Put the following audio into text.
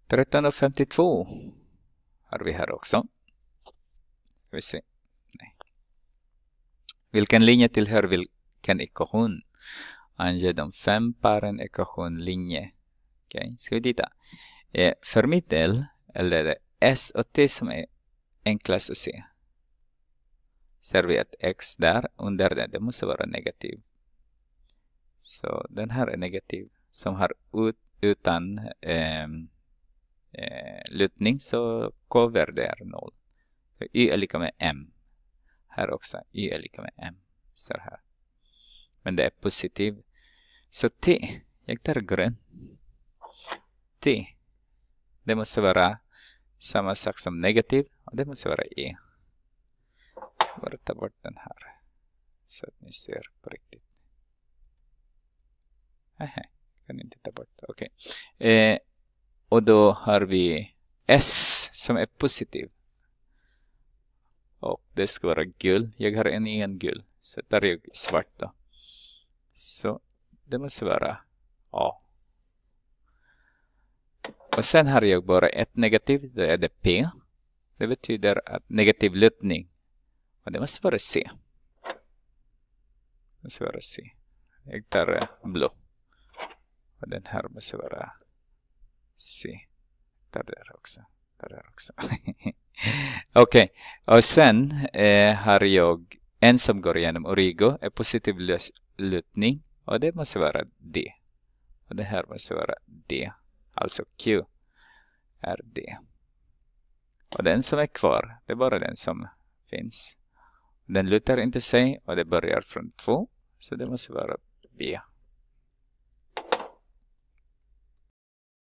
1352 har vi här också. Ska vi se. Nej. Vilken linje tillhör vilken ekvation? Ange de 5 paren ekvationlinje. Okej, ska vi titta. För middel, eller det S och T som är enklast att se. Ser vi att X där under det måste vara negativ. Så den här är negativ. Som har utan lutning, så K-värde är 0. Så Y är lika med M. Här också. Y är lika med M. Står här. Men det är positiv. Så T. Jag tar grön. T. Det måste vara samma sak som negativ. Och det måste vara E. Bara ta bort den här. Så att ni ser på riktigt. Nej, kan inte ta bort. Okej. Och då har vi S som är positiv. Och det ska vara gul. Jag har en gul. Så tar jag svart då. Så det måste vara A. Och sen har jag bara ett negativ. Då är det P. Det betyder att negativ lutning. Och det måste vara C. Det måste vara C. Jag tar blå. Och den här måste vara C. Tar där också. Okej. Och sen har jag en som går igenom origo. Är positiv lutning. Och det måste vara D. Och det här måste vara D. Alltså Q är D. Och den som är kvar, det är bara den som finns. Den lutar inte sig och det börjar från 2. Så det måste vara B.